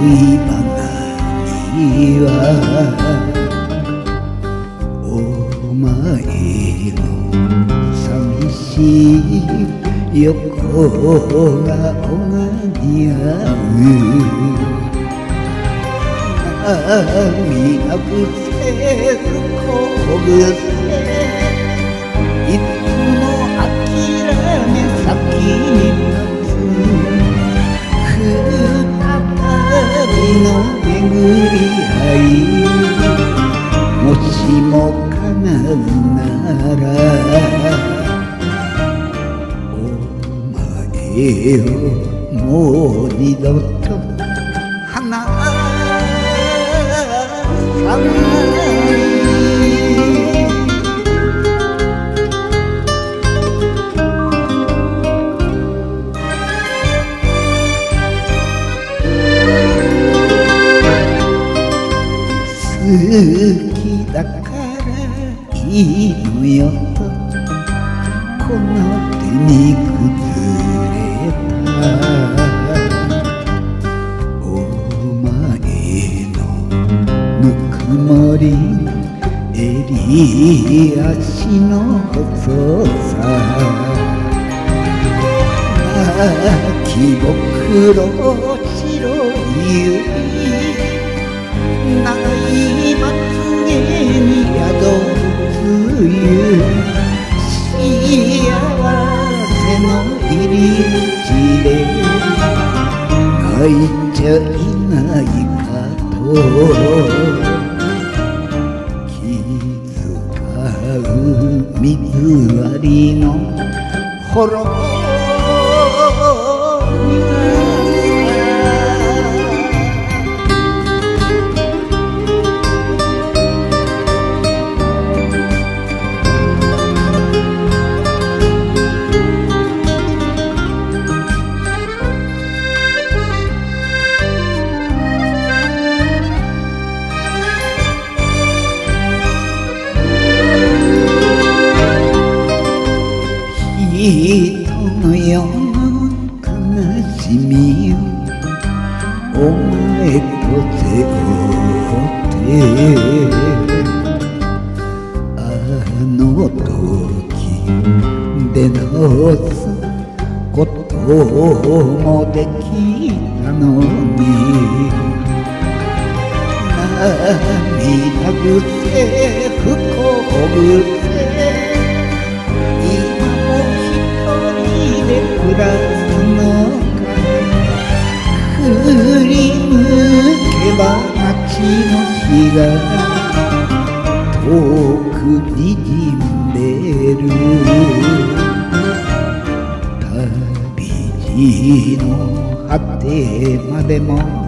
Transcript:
恋バナにはお前の寂しい横顔が似合う涙ぐせる小癖いつも諦め先に立つ再びの巡り合いもしも叶うならお前をもう二度と離さない好きだからいいのよとこの手に崩れたお前のぬくもり襟足の細さ泣きぼくろ白い指長いまつげに宿る梅雨幸せの入り口で泣いちゃいないかと気遣う水割りのほろ人の世の悲しみをお前と背負ってあの時出直すこともできたのに涙ぐせ不幸癖暮らすのか振り向けば街の日が遠くにじんでる旅路の果てまでも